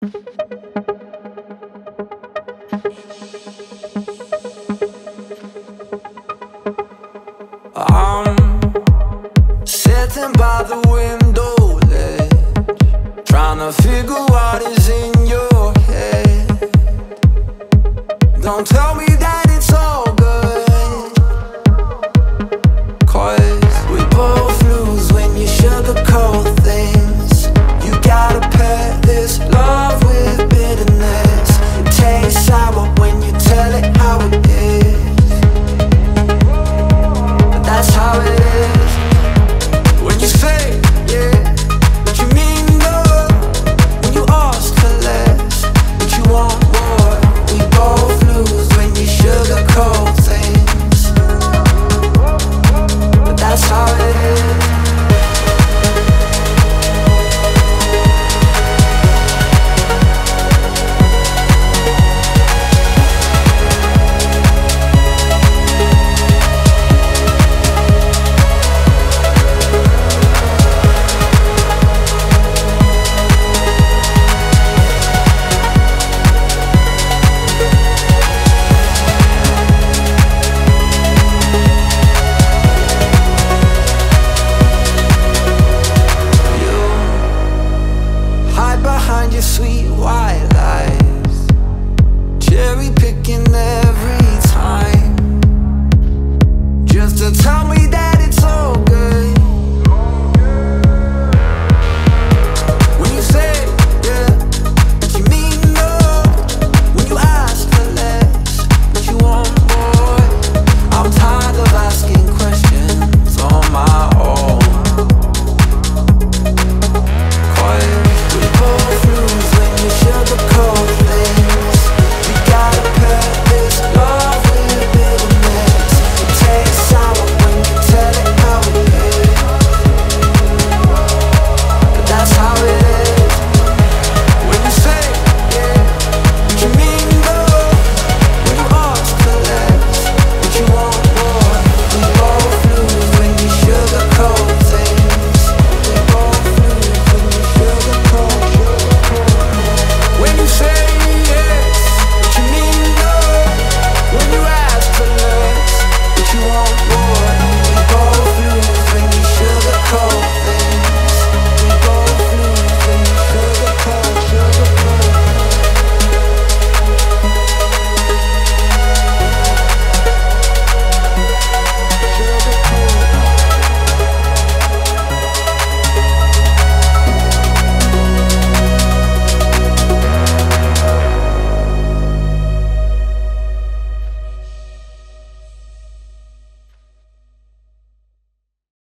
I'm sitting by the window ledge, trying to figure what is in your head. Don't tell me that it's all good, 'cause we both lose when you sugarcoat things. You gotta pair this love with bitterness. It tastes sour when you tell it how it is. That's how it is. When you say yeah, but you mean no. When you ask for less, but you want more. We both lose when you sugarcoat things. But that's how it is. Behind your sweet white